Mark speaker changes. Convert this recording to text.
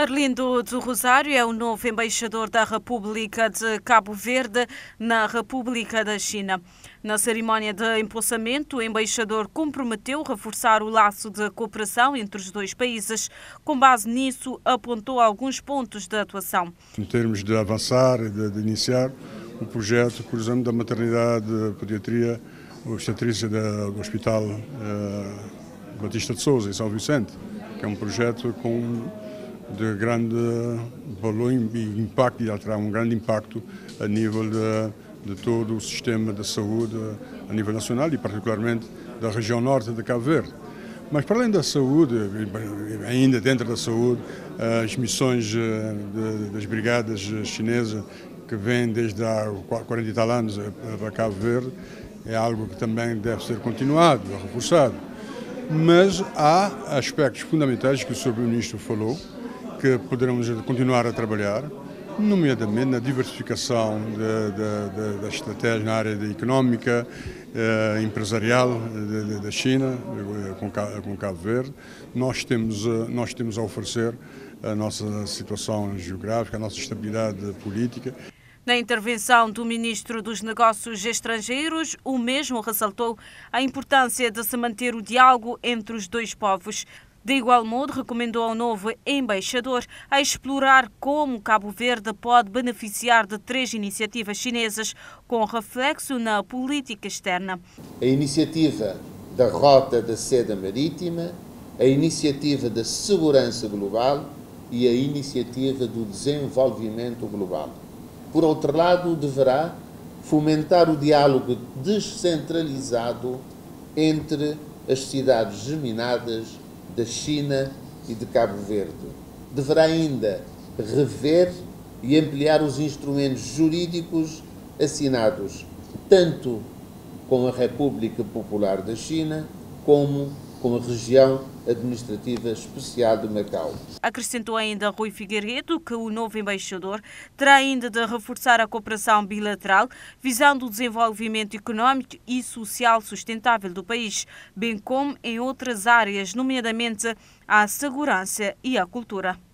Speaker 1: Arlindo do Rosário é o novo embaixador da República de Cabo Verde na República da China. Na cerimónia de empossamento, o embaixador comprometeu reforçar o laço de cooperação entre os dois países. Com base nisso, apontou alguns pontos de atuação.
Speaker 2: Em termos de avançar e de iniciar o projeto, por exemplo, da maternidade, pediatria, obstetrícia do Hospital Batista de Souza, em São Vicente, que é um projeto de grande valor e impacto, e terá um grande impacto a nível de todo o sistema de saúde a nível nacional e particularmente da região norte de Cabo Verde. Mas para além da saúde, ainda dentro da saúde, as missões das brigadas chinesas que vêm desde há 40 e tal anos para Cabo Verde é algo que também deve ser continuado, reforçado. Mas há aspectos fundamentais que o Sr. Ministro falou, que poderemos continuar a trabalhar, nomeadamente na diversificação da estratégia na área económica, empresarial da China, com Cabo Verde. Nós temos a oferecer a nossa situação geográfica, a nossa estabilidade política.
Speaker 1: Na intervenção do Ministro dos Negócios Estrangeiros, o mesmo ressaltou a importância de se manter o diálogo entre os dois povos. De igual modo, recomendou ao novo embaixador a explorar como Cabo Verde pode beneficiar de 3 iniciativas chinesas com reflexo na política externa.
Speaker 3: A iniciativa da Rota da Seda Marítima, a iniciativa da segurança global e a iniciativa do desenvolvimento global. Por outro lado, deverá fomentar o diálogo descentralizado entre as cidades geminadas da China e de Cabo Verde. Deverá ainda rever e ampliar os instrumentos jurídicos assinados tanto com a República Popular da China como com a região administrativa especial de Macau.
Speaker 1: Acrescentou ainda Rui Figueiredo que o novo embaixador terá ainda de reforçar a cooperação bilateral, visando o desenvolvimento económico e social sustentável do país, bem como em outras áreas, nomeadamente a segurança e a cultura.